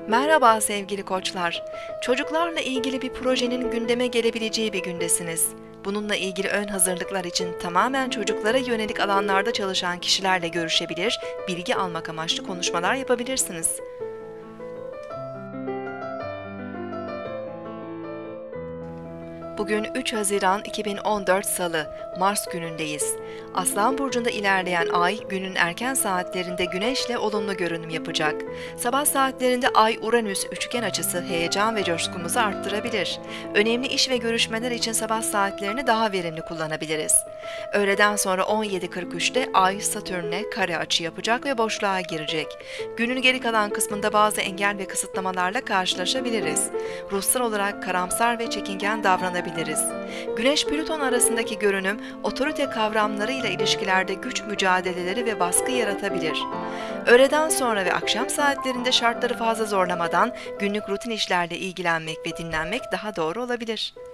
Merhaba sevgili koçlar. Çocuklarla ilgili bir projenin gündeme gelebileceği bir gündesiniz. Bununla ilgili ön hazırlıklar için tamamen çocuklara yönelik alanlarda çalışan kişilerle görüşebilir, bilgi almak amaçlı konuşmalar yapabilirsiniz. Bugün 3 Haziran 2014 Salı, Mars günündeyiz. Aslan burcunda ilerleyen ay günün erken saatlerinde Güneş'le olumlu görünüm yapacak. Sabah saatlerinde Ay-Uranüs üçgen açısı heyecan ve coşkumuzu arttırabilir. Önemli iş ve görüşmeler için sabah saatlerini daha verimli kullanabiliriz. Öğleden sonra 17.43'te Ay Satürn'le kare açı yapacak ve boşluğa girecek. Günün geri kalan kısmında bazı engel ve kısıtlamalarla karşılaşabiliriz. Ruhsal olarak karamsar ve çekingen davranabiliriz. Güneş-Plüton arasındaki görünüm, otorite kavramlarıyla ilişkilerde güç mücadeleleri ve baskı yaratabilir. Öğleden sonra ve akşam saatlerinde şartları fazla zorlamadan günlük rutin işlerle ilgilenmek ve dinlenmek daha doğru olabilir.